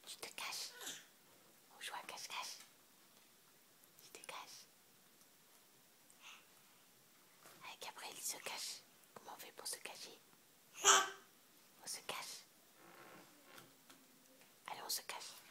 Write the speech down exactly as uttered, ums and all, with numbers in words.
Tu te caches. On joue à cache-cache. Tu te caches. Allez, Gabriel, il se cache. Comment on fait pour se cacher? On se cache. Allez, on se cache.